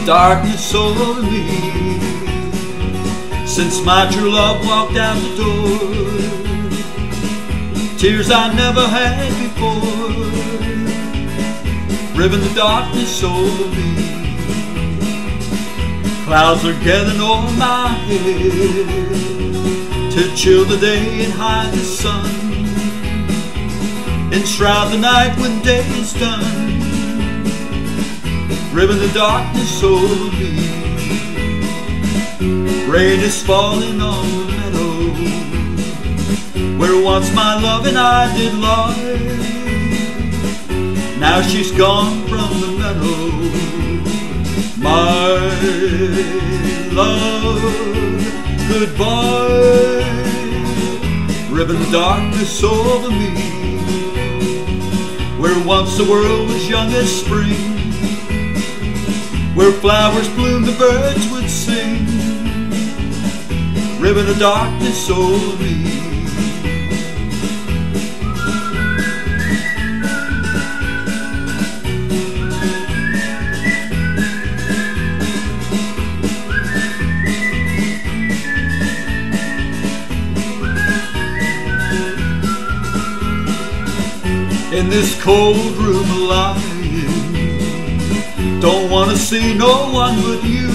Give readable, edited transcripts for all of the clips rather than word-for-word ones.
darkness over me. Since my true love walked out the door, tears I never had before, riven the darkness over me. Clouds are gathering over my head to chill the day and hide the sun, enshroud the night when day is done, riven the darkness over me. Rain is falling on the meadow where once my love and I did lie. Now she's gone from the meadow, my love, goodbye. Riven the darkness over me where once the world was young as spring, where flowers bloomed, the birds would sing, riven the darkness over me. In this cold room lying, don't want to see no one but you.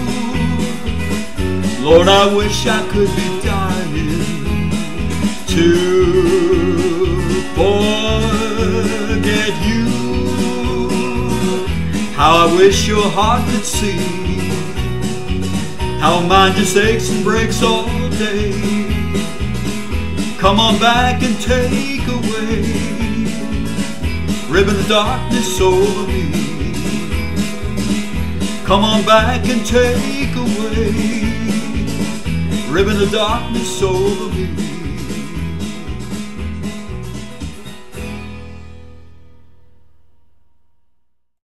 Lord, I wish I could be dying to forget you. How I wish your heart could see how mine just aches and breaks all day. Come on back and take away, riven the darkness over me. Come on back and take away, riven the darkness over me.